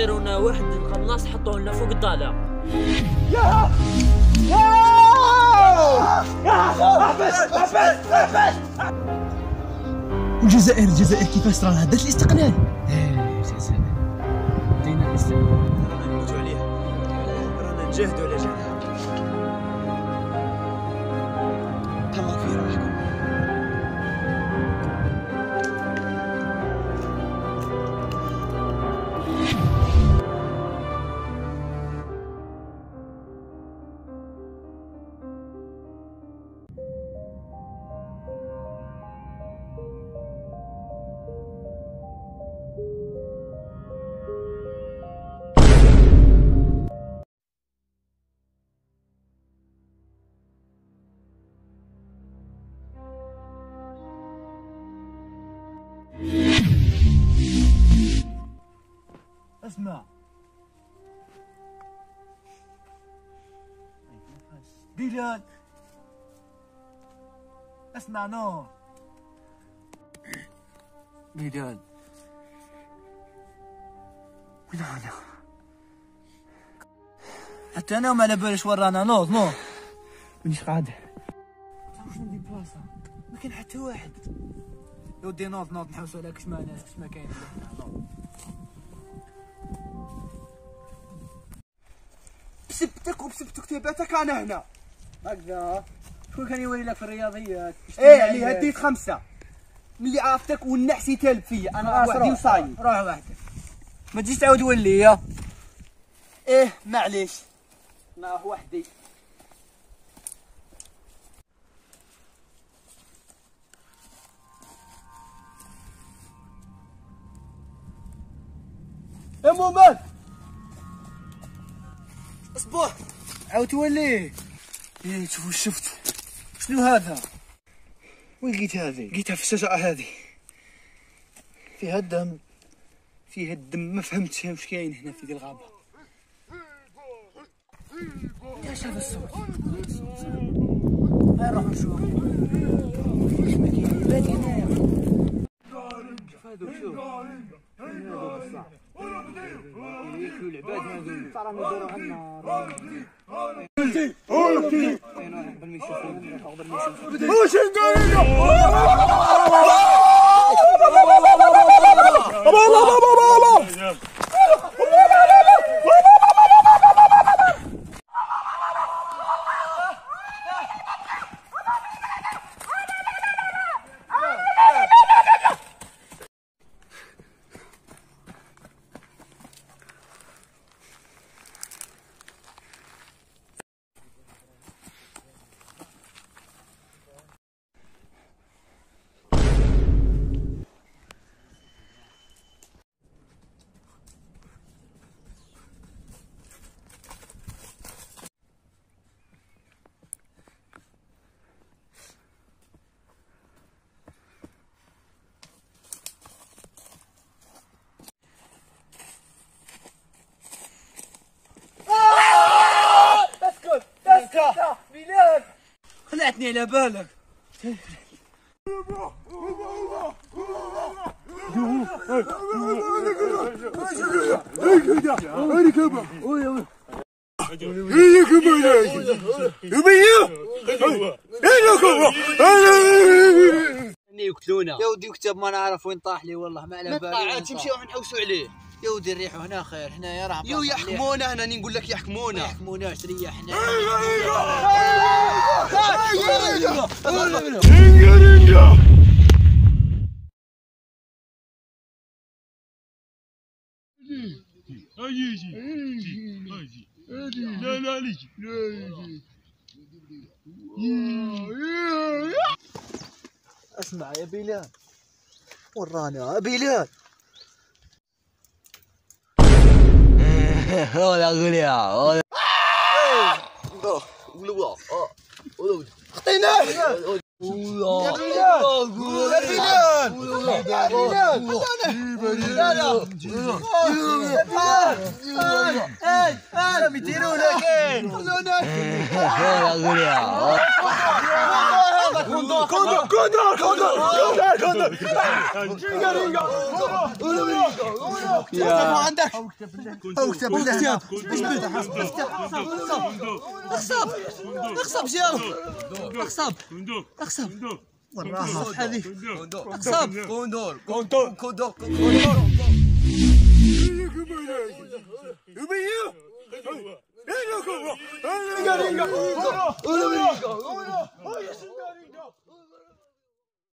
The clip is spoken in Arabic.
داروا لنا واحد القناص حطوه لنا فوق الطالع. يا احبس. والجزائر كيفاش رانا هدات الاستقلال؟ الجزائر دينا الاستقلال، رانا نموتوا عليها، رانا نجاهدوا على جالها. تهلاو في روحكم. اسمع بلال، اسمع نور بلال، وين انا؟ حتى انا ما على باليش وين رانا. نوض مانيش قاعد. واش ندير بلاصه؟ ما كاين حتى واحد. يا ودي نوض نحوسوا على كش ما كاين. بسبتك وبسبت كتاباتك انا هنا هكذا. شكون كان يوري لك في الرياضيات؟ ايه اللي هديت 5 ملي عرفتك والنحس يتالب فيا انا وحدي وصايي. روح وحدك، ما تجيش تعاود ولي. ايه معليش انا وحدي. يا مومن اصبر عاود تولي. ايه شوف واش شفت. شنو هذا؟ وين لقيت هذه؟ لقيتها في الشجرة هذه، فيها الدم ما فهمتش واش كاين هنا في دي الغابة. ايش هذا الصوت؟ هاي نروح نشوف. واش ما كاين بادي هنايا. شوف هذوك، شوف هذوك الصح ياكلوا العباد هذوك. ترى نديرو عنا قبل ما يشوفوا واش ندير؟ بلال خلعتني على بالك. يقتلونا يا ودي كتاب ما نعرف وين طاح لي والله ما على بالي. عاد تمشيو نحوسوا عليه. يا ودي نريحوا هنا خير، حنايا راه يو يحكمونا هنا، نقول لك يحكمونا. ما يحكموناش ريحنا. اسمع يا بلال، ورانا يا بلال. ولا غليا خطيناه يا بلال عندك اكتب بالله اخصب اخصب جاوب اخصب اخصب والله هذه اخصب كوندور